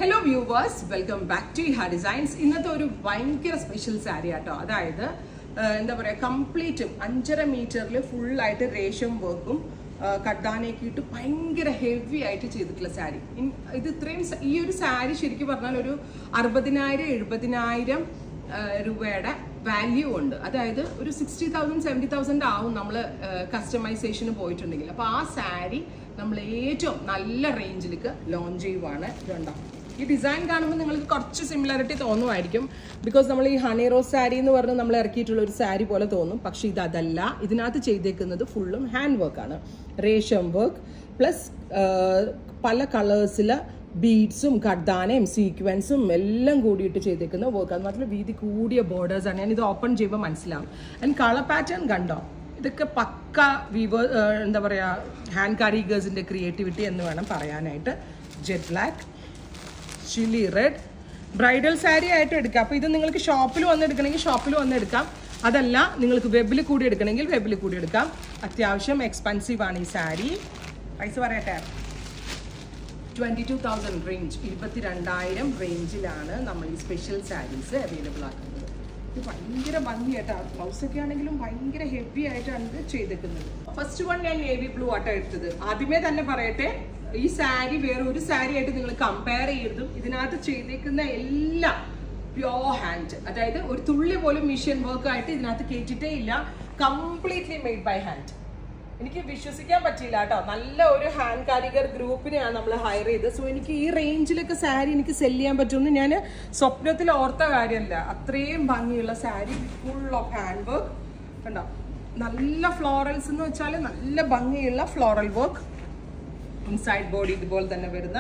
Hello viewers, welcome back to Iha Designs. ഇന്നത്തെ ഒരു ഭയങ്കര സ്പെഷ്യൽ സാരി ആട്ടോ. അതായത് എന്താ പറയുക, കംപ്ലീറ്റും 5.5 മീറ്ററിൽ ഫുള്ളായിട്ട് റേഷ്യം വർക്കും കട്ടാനൊക്കെ ഇട്ട് ഭയങ്കര ഹെവി ആയിട്ട് ചെയ്തിട്ടുള്ള സാരി. ഇത് ഇത്രയും ഈ ഒരു സാരി ശരിക്കും പറഞ്ഞാൽ ഒരു 60,000-70,000 രൂപയുടെ വാല്യൂ ഉണ്ട്. അതായത് ഒരു 60,000-70,000 ആവും നമ്മൾ കസ്റ്റമൈസേഷന് പോയിട്ടുണ്ടെങ്കിൽ. അപ്പോൾ ആ സാരി നമ്മൾ ഏറ്റവും നല്ല റേഞ്ചിലേക്ക് ലോഞ്ച് ചെയ്യുവാണ്. ഇതുണ്ടോ, ഈ ഡിസൈൻ കാണുമ്പോൾ നിങ്ങൾക്ക് കുറച്ച് സിമിലാരിറ്റി തോന്നുമായിരിക്കും. ബിക്കോസ് നമ്മൾ ഈ ഹണി റോസ് സാരി എന്ന് പറഞ്ഞ് നമ്മൾ ഇറക്കിയിട്ടുള്ള ഒരു സാരി പോലെ തോന്നും. പക്ഷെ ഇതല്ല. ഇതിനകത്ത് ചെയ്തേക്കുന്നത് ഫുള്ളും ഹാൻഡ് വർക്കാണ്. റേഷ്യം വർക്ക് പ്ലസ് പല കളേഴ്സിൽ ബീഡ്സും കഡ്ദാനയും സീക്വൻസും എല്ലാം കൂടിയിട്ട് ചെയ്തേക്കുന്ന വർക്ക്. അത് മാത്രമല്ല വീതി കൂടിയ ബോർഡേഴ്സാണ്. ഞാൻ ഇത് ഓപ്പൺ ചെയ്യുമ്പോൾ മനസ്സിലാവും. ആൻഡ് കളർ പാറ്റേൺ കണ്ടോ, ഇതൊക്കെ പക്ക വീവർ എന്താ പറയുക, ഹാൻഡ് കാരിഗേഴ്സിൻ്റെ ക്രിയേറ്റിവിറ്റി എന്ന് വേണം പറയാനായിട്ട്. Jet black, chilli red, bridal sari ആയിട്ട് എടുക്കാം. അപ്പോൾ ഇത് നിങ്ങൾക്ക് ഷോപ്പിൽ വന്നെടുക്കണമെങ്കിൽ ഷോപ്പിൽ വന്നെടുക്കാം. അതല്ല നിങ്ങൾക്ക് വെബിൽ കൂടി എടുക്കണമെങ്കിൽ വെബിൽ കൂടി എടുക്കാം. അത്യാവശ്യം എക്സ്പെൻസീവ് ആണ് ഈ സാരി. പൈസ പറയട്ടെ, 22,000 റേഞ്ച്, 22,000 റേഞ്ചിലാണ് നമ്മൾ ഈ സ്പെഷ്യൽ സാരീസ് അവൈലബിൾ ആക്കുന്നത്. ഇത് ഭയങ്കര ഭംഗിയായിട്ടാണ്. ബ്ലൗസൊക്കെ ആണെങ്കിലും ഭയങ്കര ഹെവി ആയിട്ടാണ് ഇത് ചെയ്തേക്കുന്നത്. ഫസ്റ്റ് വൺ ഞാൻ നേവി ബ്ലൂ ആട്ടോ എടുത്തത്. ആദ്യമേ തന്നെ പറയട്ടെ, ഈ സാരി വേറെ ഒരു സാരി ആയിട്ട് നിങ്ങൾ കമ്പയർ ചെയ്തതും ഇതിനകത്ത് ചെയ്തേക്കുന്ന എല്ലാം പ്യോർ ഹാൻഡ്. അതായത് ഒരു തുള്ളി പോലും മിഷ്യൻ വർക്ക് ആയിട്ട് ഇതിനകത്ത് കേട്ടിട്ടേ ഇല്ല. Completely made by hand. എനിക്ക് വിശ്വസിക്കാൻ പറ്റിയില്ല കേട്ടോ. നല്ല ഒരു ഹാൻഡ് കാരിഗർ ഗ്രൂപ്പിനെയാണ് നമ്മൾ ഹയർ ചെയ്തത്. സോ എനിക്ക് ഈ റേഞ്ചിലൊക്കെ സാരി എനിക്ക് സെല് ചെയ്യാൻ പറ്റുമെന്ന് ഞാൻ സ്വപ്നത്തിൽ ഓർത്ത കാര്യമല്ല. അത്രയും ഭംഗിയുള്ള sari, full of hand work. കണ്ടോ, നല്ല ഫ്ലോറൽസ് എന്ന് വെച്ചാൽ നല്ല ഭംഗിയുള്ള ഫ്ലോറൽ വർക്ക്. ഇൻസൈഡ് ബോഡി ഇതുപോലെ തന്നെ വരുന്ന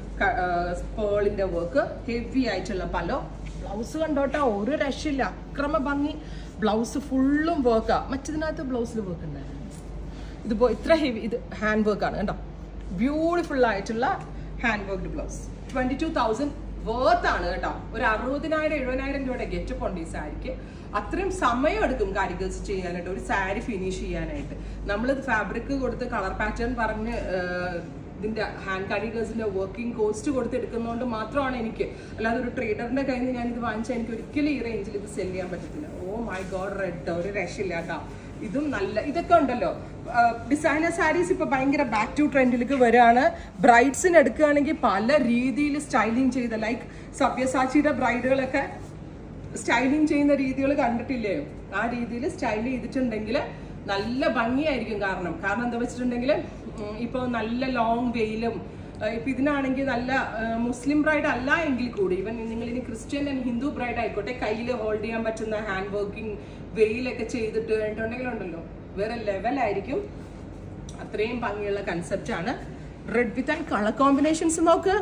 പേളിന്റെ വർക്ക്, ഹെവി ആയിട്ടുള്ള പലോ. ബ്ലൗസ് കണ്ടോട്ടോ, ഒരു രക്ഷയില്ല, അക്രമ ഭംഗി. ബ്ലൗസ് ഫുള്ളും വർക്കാ. മറ്റതിനകത്ത് ബ്ലൗസിൽ വർക്ക് ഉണ്ടായിരുന്നു. ഇതിപ്പോ ഇത്ര ഹെവി, ഇത് ഹാൻഡ് വർക്ക് ആണ് കേട്ടോ. ബ്യൂട്ടിഫുൾ ആയിട്ടുള്ള ഹാൻഡ് വർക്ക്ഡ് ബ്ലൗസ്. 22,000 വർത്ത് ആണ് കേട്ടോ. ഒരു 60,000-70,000 രൂപയുടെ ഗെറ്റപ്പ് ഉണ്ട് ഈ സാരിക്ക്. അത്രയും സമയം എടുക്കും കാരിഗേഴ്സ് ചെയ്യാനായിട്ട്, ഒരു സാരി ഫിനിഷ് ചെയ്യാനായിട്ട്. നമ്മളിത് ഫാബ്രിക് കൊടുത്ത് കളർ പാറ്റേൺ പറഞ്ഞ് ഇതിന്റെ ഹാൻഡ് കാരിഗേഴ്സിന്റെ വർക്കിംഗ് കോസ്റ്റ് കൊടുത്ത് എടുക്കുന്നതുകൊണ്ട് മാത്രമാണ് എനിക്ക്. അല്ലാതെ ഒരു ട്രേഡറിന്റെ കയ്യിൽ നിന്ന് ഞാനിത് വാങ്ങിച്ചാൽ എനിക്ക് ഒരിക്കലും ഈ റേഞ്ചിൽ ഇത് സെല് ചെയ്യാൻ പറ്റത്തില്ല. ഓ മൈ ഗോഡ്, റെഡ് ഒരു രക്ഷയില്ല കേട്ടോ. ഇതും നല്ല, ഇതൊക്കെ ഉണ്ടല്ലോ ഡിസൈനർ സാരീസ് ഇപ്പൊ ഭയങ്കര ബാക്ക് ടു ട്രെൻഡിലേക്ക് വരികയാണ്. ബ്രൈഡ്സിന് എടുക്കുകയാണെങ്കിൽ പല രീതിയിൽ സ്റ്റൈലിങ് ചെയ്ത, ലൈക്ക് സബ്യസാച്ചിയുടെ ബ്രൈഡുകളൊക്കെ സ്റ്റൈലിങ് ചെയ്യുന്ന രീതികൾ കണ്ടിട്ടില്ലേ? ആ രീതിയിൽ സ്റ്റൈൽ ചെയ്തിട്ടുണ്ടെങ്കിൽ നല്ല ഭംഗിയായിരിക്കും. കാരണം എന്താ വെച്ചിട്ടുണ്ടെങ്കിൽ ഇപ്പോൾ നല്ല ലോങ് വെയിലും, ഇപ്പം ഇതിനാണെങ്കിൽ നല്ല മുസ്ലിം ബ്രൈഡ് അല്ല എങ്കിൽ കൂടി, ഈവൻ നിങ്ങളിനി ക്രിസ്ത്യൻ ആൻഡ് ഹിന്ദു ബ്രൈഡ് ആയിക്കോട്ടെ, കയ്യിൽ ഹോൾഡ് ചെയ്യാൻ പറ്റുന്ന ഹാൻഡ് വർക്കിംഗ് വെയിലൊക്കെ ചെയ്തിട്ട് ഉണ്ടെങ്കിലുണ്ടല്ലോ വേറെ ലെവലായിരിക്കും. അത്രയും ഭംഗിയുള്ള കൺസെപ്റ്റ് ആണ്. Red with and colour combinations നോക്ക്.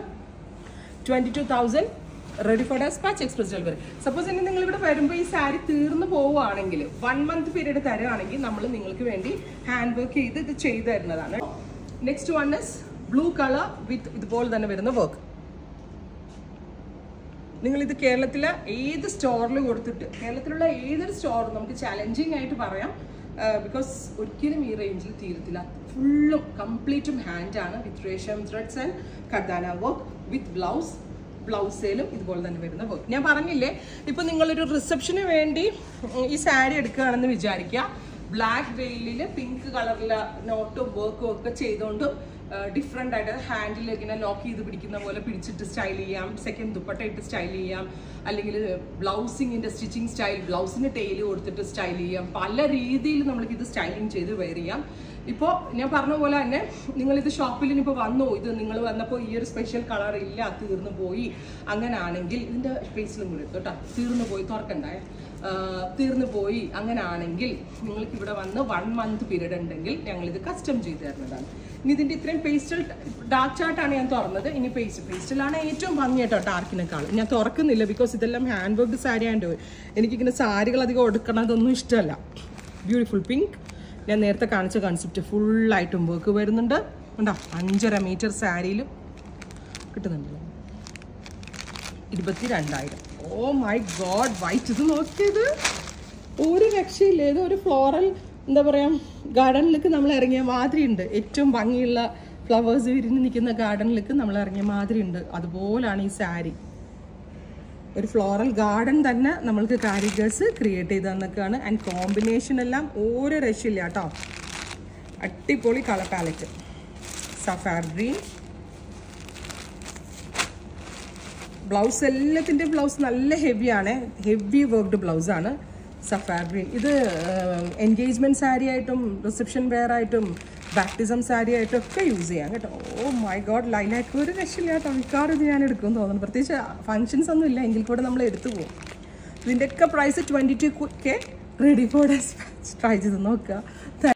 22,000 ready for despatch, express delivery. Suppose ഇനി നിങ്ങൾ ഇവിടെ വരുമ്പോൾ ഈ സാരി തീർന്നു പോവുകയാണെങ്കിൽ 1 മന്ത് പീരീഡ് തരുവാണെങ്കിൽ നമ്മൾ നിങ്ങൾക്ക് വേണ്ടി ഹാൻഡ് വർക്ക് ചെയ്ത് ഇത് ചെയ്തു തരുന്നതാണ്. Next one is blue colour with ഇതുപോലെ തന്നെ വരുന്ന വർക്ക്. നിങ്ങളിത് കേരളത്തിലെ ഏത് സ്റ്റോറിൽ കൊടുത്തിട്ട്, കേരളത്തിലുള്ള ഏതൊരു സ്റ്റോറും നമുക്ക് ചാലഞ്ചിങ് ആയിട്ട് പറയാം. ബിക്കോസ് ഒരിക്കലും ഈ റേഞ്ചിൽ തീരത്തില്ല. ഫുള്ളും കംപ്ലീറ്റും ഹാൻഡാണ് വിത്ത് റേഷ്യം ത്രെഡ്സ് ആൻഡ് കർദാന വർക്ക് വിത്ത് ബ്ലൗസ്. ബ്ലൗസേലും ഇതുപോലെ തന്നെ വരുന്ന വർക്ക്. ഞാൻ പറഞ്ഞില്ലേ, ഇപ്പം നിങ്ങളൊരു റിസപ്ഷന് വേണ്ടി ഈ സാരി എടുക്കുകയാണെന്ന് വിചാരിക്കുക. ബ്ലാക്ക് വെയിലിൽ പിങ്ക് കളറിലെ നോട്ടും വർക്കും ഒക്കെ ചെയ്തുകൊണ്ടും ഡിഫറെൻ്റ് ആയിട്ട് ഹാൻഡിൽ ഇങ്ങനെ ലോക്ക് ചെയ്ത് പിടിക്കുന്ന പോലെ പിടിച്ചിട്ട് സ്റ്റൈൽ ചെയ്യാം. സെക്കൻഡ് ദുപ്പട്ട ഇട്ട് സ്റ്റൈൽ ചെയ്യാം. അല്ലെങ്കിൽ ബ്ലൗസിങ്ങിൻ്റെ സ്റ്റിച്ചിങ് സ്റ്റൈൽ, ബ്ലൗസിന് ടെയിൽ കൊടുത്തിട്ട് സ്റ്റൈൽ ചെയ്യാം. പല രീതിയിൽ നമ്മൾക്ക് ഇത് സ്റ്റൈലിങ് ചെയ്ത് വെയർ ചെയ്യാം. ഇപ്പോൾ ഞാൻ പറഞ്ഞ പോലെ തന്നെ നിങ്ങളിത് ഷോപ്പിൽ ഇപ്പോൾ വന്നു, ഇത് നിങ്ങൾ വന്നപ്പോൾ ഈ ഒരു സ്പെഷ്യൽ കളർ ഇല്ല, തീർന്നു പോയി, അങ്ങനെയാണെങ്കിൽ ഇതിൻ്റെ ഫേസിലും കൂടി എടുത്തു കേട്ടോ. തീർന്നു പോയി, തുറക്കണ്ടേ, തീർന്നു പോയി, അങ്ങനെയാണെങ്കിൽ നിങ്ങൾക്ക് ഇവിടെ വന്ന് 1 മന്ത് പീരീഡ് ഉണ്ടെങ്കിൽ ഞങ്ങളിത് കസ്റ്റം ചെയ്ത് തരുന്നതാണ്. ഇനി ഇതിൻ്റെ ഇത്രയും പേസ്റ്റൽ ഡാർക്ക് ചാർട്ടാണ് ഞാൻ തുറന്നത്. ഇനി പേസ്റ്റലാണ് ഏറ്റവും ഭംഗി കേട്ടോ ഡാർക്കിനേക്കാൾ. ഞാൻ തുറക്കുന്നില്ല, ബിക്കോസ് ഇതെല്ലാം ഹാൻഡ് വർക്ക്ഡ് സാരി ആയതുകൊണ്ട് എനിക്കിങ്ങനെ സാരികൾ അധികം എടുക്കണതൊന്നും ഇഷ്ടമല്ല. ബ്യൂട്ടിഫുൾ പിങ്ക്, ഞാൻ നേരത്തെ കാണിച്ച കൺസെപ്റ്റ് ഫുള്ളായിട്ടും വർക്ക് വരുന്നുണ്ട്. ഉണ്ടോ, 5.5 മീറ്റർ സാരിയിലും കിട്ടുന്നുണ്ടല്ലോ. 22,000. Oh my god, white. ഇത് നോക്കിയത് ഒരു രക്ഷയില്ല. ഇത് ഒരു ഫ്ലോറൽ എന്താ പറയുക, ഗാർഡനിലേക്ക് നമ്മൾ ഇറങ്ങിയ മാതിരി ഉണ്ട്. ഏറ്റവും ഭംഗിയുള്ള ഫ്ലവേഴ്സ് വിരിഞ്ഞ് നിൽക്കുന്ന ഗാർഡനിലേക്ക് നമ്മൾ ഇറങ്ങിയ മാതിരി ഉണ്ട്. അതുപോലാണ് ഈ സാരി. ഒരു ഫ്ലോറൽ ഗാർഡൻ തന്നെ നമ്മൾക്ക് കാരിഗേഴ്സ് ക്രിയേറ്റ് ചെയ്ത് തന്നൊക്കെയാണ്. ആൻഡ് കോമ്പിനേഷൻ എല്ലാം ഓരോ രക്ഷയില്ല കേട്ടോ. അടിപൊളി കളർ പാലറ്റ്. സഫാർ ഗ്രീൻ. ബ്ലൗസ് എല്ലാത്തിൻ്റെ ബ്ലൗസ് നല്ല ഹെവിയാണ്. ഹെവി വർക്ക്ഡ് ബ്ലൗസാണ്. സഫാർ ഗ്രീൻ. ഇത് എൻഗേജ്മെൻറ്റ് സാരി ആയിട്ടും റിസപ്ഷൻ വെയർ ആയിട്ടും ബാപ്റ്റിസം സാരി ആയിട്ടും ഒക്കെ യൂസ് ചെയ്യാം കേട്ടോ. ഓ മൈ ഗോഡ്, ലൈലാക്ക് ഒരു രക്ഷയില്ല കേട്ടോ. മിക്കവാറും ഇത് ഞാൻ എടുക്കുമെന്ന് തോന്നുന്നു. പ്രത്യേകിച്ച് ഫങ്ഷൻസ് ഒന്നും ഇല്ല എങ്കിൽ കൂടെ നമ്മൾ എടുത്തു പോകും. ഇതിൻ്റെയൊക്കെ price 22K. Ready for despatch. Try ചെയ്ത് നോക്കുക.